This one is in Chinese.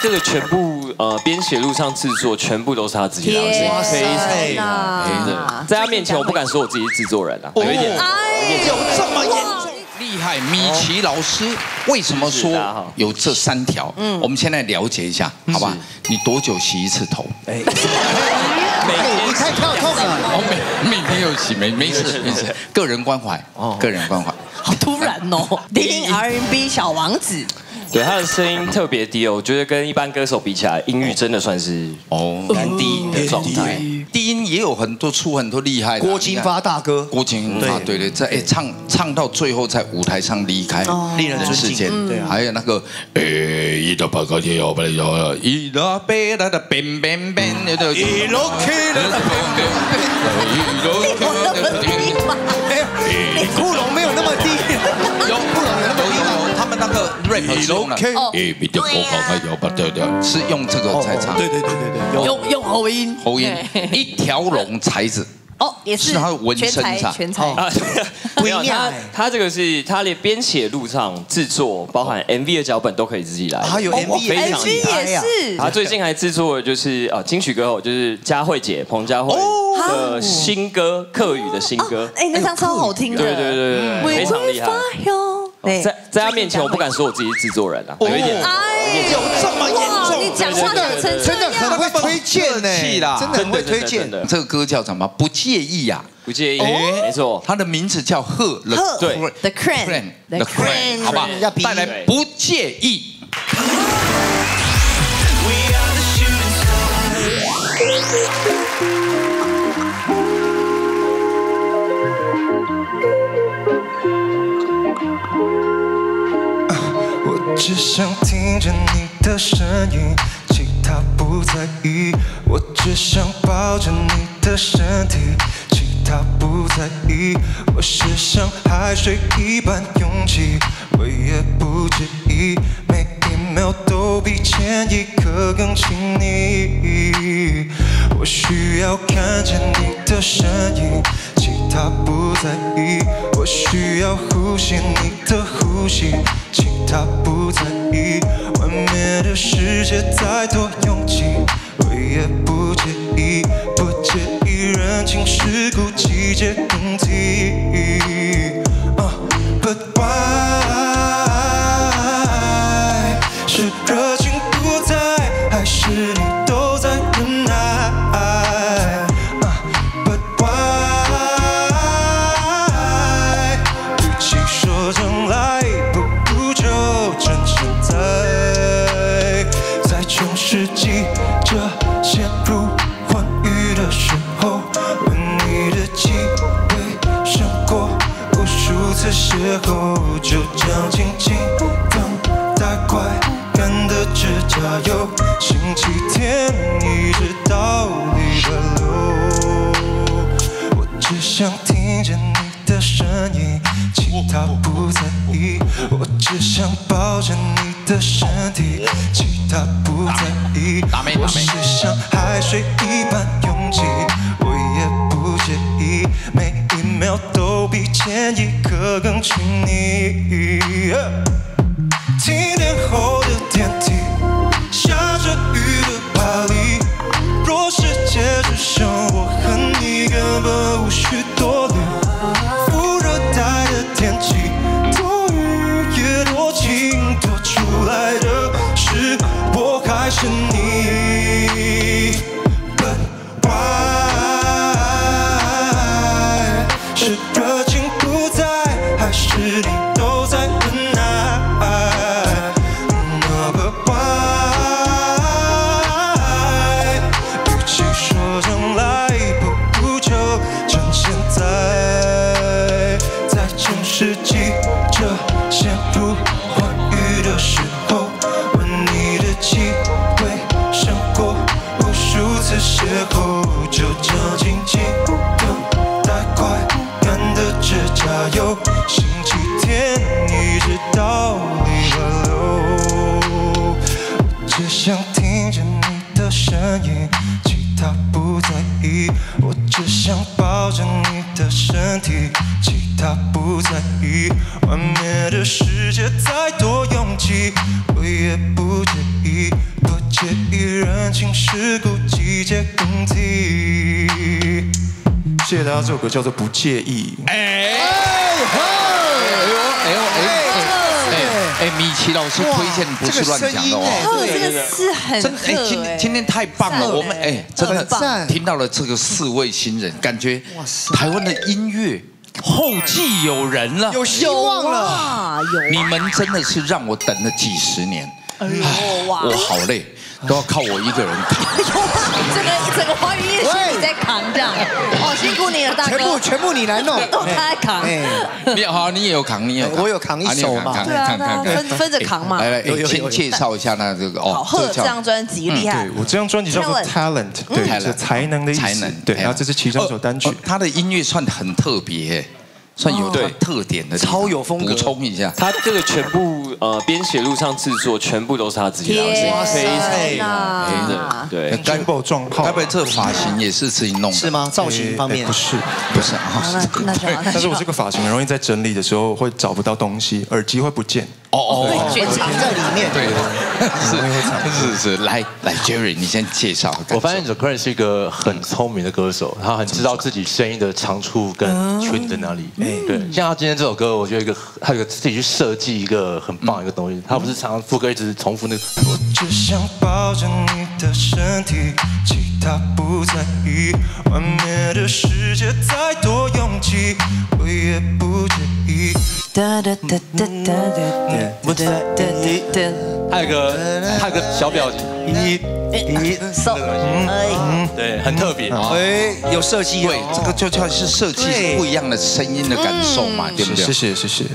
这个全部编写、录唱、制作，全部都是他自己的，非常的。在他面前，我不敢说我自己是制作人啊，有一点， 有这么严重？厉害，米奇老师为什么说有这3条？我们先来了解一下，好吧？你多久洗一次头？ 你太跳痛了。 每天有洗，没事。个人关怀，个人关怀。 好突然哦，低音 R&B 小王子。 对，他的声音特别低哦，我觉得跟一般歌手比起来，音域真的算是蛮低音的状态。 低音也有很多厉害的， 郭金发大哥， 郭金发，对，在唱到最后在舞台上离开， 令人尊敬。 对啊，还有那个一到八个天要不了要，一到北来的边边边，一到一路开的你库龙没有那么低， 有他们那个 rap 是用了，是用这个在唱， 对， 用喉音， 一条龙才子。 哦，也是他的纹身上， 全才啊， 没有他这个是他连编写、录唱、制作，包含 MV 的脚本都可以自己来。 还有 MV 非常厉害也是。 他最近还制作的就是金曲歌后，就是佳慧姐彭佳慧的新歌，客语的新歌。 哎，那张超好听的。 对，非常厉害。在他面前，我不敢说我自己是制作人啊，有一点。 有这么严重？ 你讲话讲成真的很会推荐呢，真的很会推荐的。 这个歌叫什么？不介意呀， 不介意，没错， 它的名字叫贺， 对 ，The Crane， 好吧，带来不介意。 我只想听着你的声音，其他不在意。我只想抱着你的身体，其他不在意。我是像海水一般拥挤，我也不介意。每一秒都比前一刻更亲昵。我需要看见你的身影，其他不在意。我需要呼吸你的呼吸，其他不在意。外面的世界再多拥挤，我也不介意，不介意人情世故季节更替。But why 是热情不在，还是你都在忍耐？But why 与其说将来，不如就趁现在，在中世纪这陷入欢愉的时候，为你的机会胜过无数次邂逅，就这样静静等待快干的指甲油，星期天一直到礼拜六。我只想听见你的声音，其他不在意。我只想抱着你的身体，其他不在意。我是像海水一般拥挤，我也不介意。每一秒都比前一刻更亲昵。停电后的电梯，下着雨的巴黎。若世界只剩我和你，根本无需多虑。副热带的天气，多雨也多晴，多出来的是我还是你。But why 是热情不在，还是你都在忍耐？But why 与其说将来，不如就趁现在，在中世纪这陷入欢愉的时候，为你的机会胜过无数次邂逅，就这样静静等待快干的指甲油，星期天一直到礼拜六。只想听着你的声音，其他不在意。我只想抱着你的身体，其他不不在意，外面的世界再多拥挤，我也不介意，不介意人情世故，季节更替。谢谢大家，这首歌叫做《不介意》。 米奇老师推荐不是乱讲的哦， 这个是很真今天太棒了，我们真的听到了这个4位新人，感觉台湾的音乐后继有人了， 有希望了。 你们真的是让我等了几十年，我好累，都要靠我一个人扛。 整个华语音乐是你在扛这样，哦，辛苦你了，大哥。 全部你来弄， 都他在扛。 你也有扛，你也有扛， 我有扛一首嘛， 对啊，分着扛嘛。 来，先介绍一下那这个好，贺这张专辑厉害。 对我这张专辑叫做 Talent， 对，是才能的意思。才能，对，然后这是其中一首单曲。 他的音乐算很特别，算有特点的， 超有风格。 补充一下， 他这个全部编写、录唱、制作，全部都是他自己的，非常的对。 Jumbo 撞号， 该不会这发型也是自己弄的？ 是吗？造型方面不是啊。 但是我这个发型很容易在整理的时候会找不到东西，耳机会不见。 会藏在里面。 对，是。来 ，Jerry， 你先介绍。 我发现 The Current 是一个很聪明的歌手，他很知道自己声音的长处跟缺点在哪里。对，像他今天这首歌，我觉得他有自己去设计一个很棒的一个东西，他不是常常副歌一直重复那个。 我只想抱着你的身体，其他不在意，外面的世界再多拥挤，我也不介意。 还有个小表情，对，很特别。 有设计。 对，这个就叫是设计不一样的声音的感受嘛，对不对？ 谢谢。